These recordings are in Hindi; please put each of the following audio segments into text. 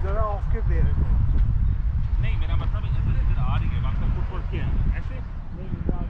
जरा ऑफ के दे रहे थे। नहीं मेरा मतलब इधर आ रही है आपका फुटबॉल क्या है ऐसे नहीं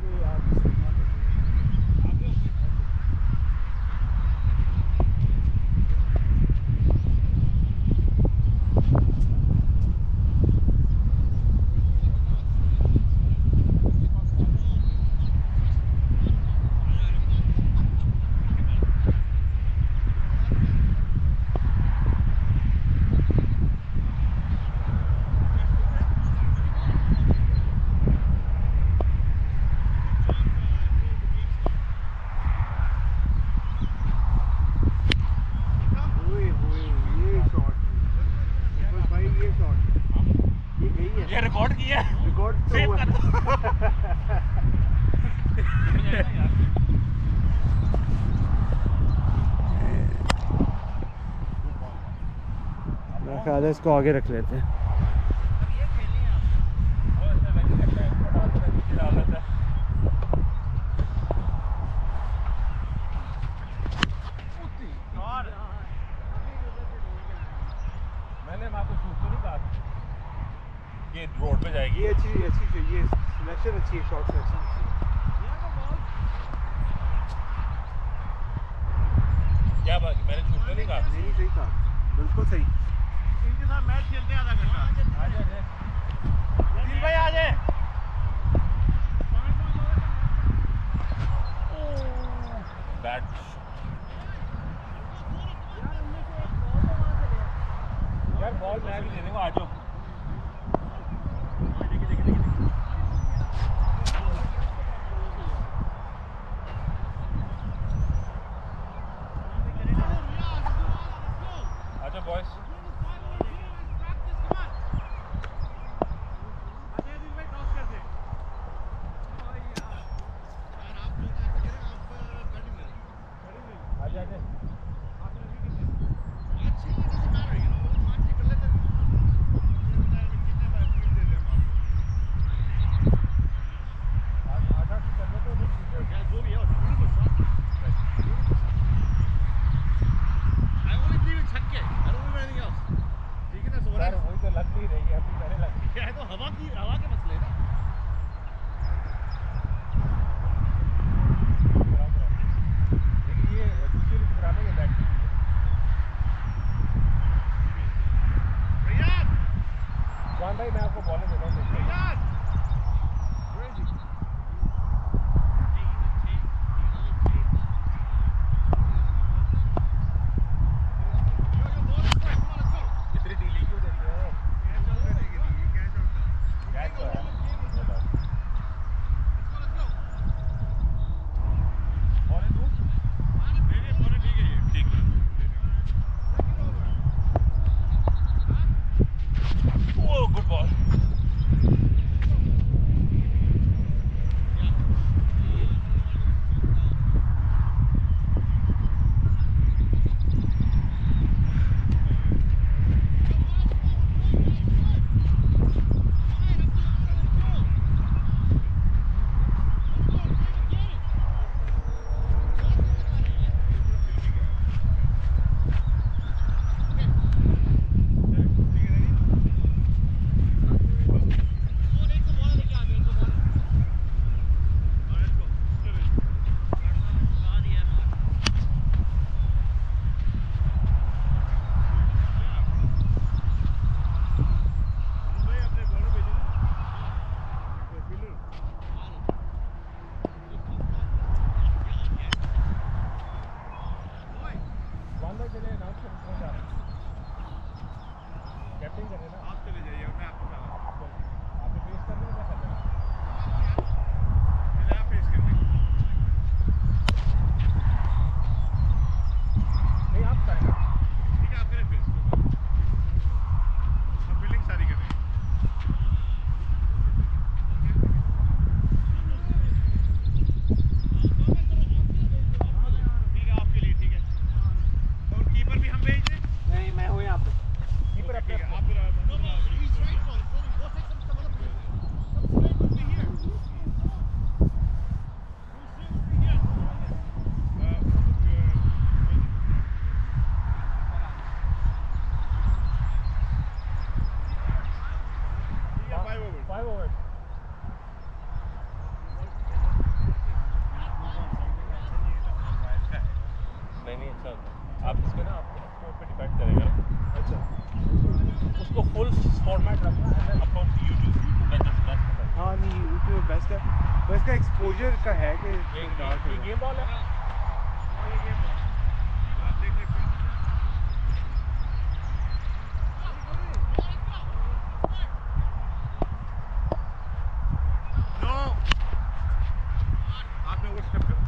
ये रिकॉर्ड किया है रिकॉर्ड तो सेव हुआ कर मेरा ख्याल है इसको आगे रख लेते हैं। मैंने आपको शूट तो नहीं कहा ये रोड पे जाएगी ये अच्छी ये सिलेक्शन अच्छी है शॉट सिलेक्शन अच्छी है। क्या बात मैंने शूट तो नहीं कहा नहीं सही कहा बिल्कुल सही। इनके साथ मैच खेलते हैं आधा घंटा आ जा दिल भाई आ जाए बैट यार बॉल मैं भी दे दूंगा आ जाओ आजा बॉयज भाई मैं आपको बॉलर देता हूँ इतनी ढीली क्यों देते हो गुड बॉल फॉर्मेट रखना है ना अपलोड टू YouTube का जस्ट बेस्ट है। हाँ नहीं YouTube बेस्ट है पर इसका एक्सपोजर का है कि ये गेम बॉल है। ये गेम बॉल आप देख सकते हैं। नो आपने वो स्टेप करो।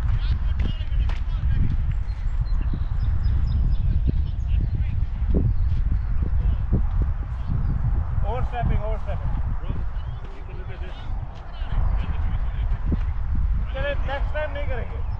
Overstepping. Bro, you can look at this. Next time नहीं करेंगे।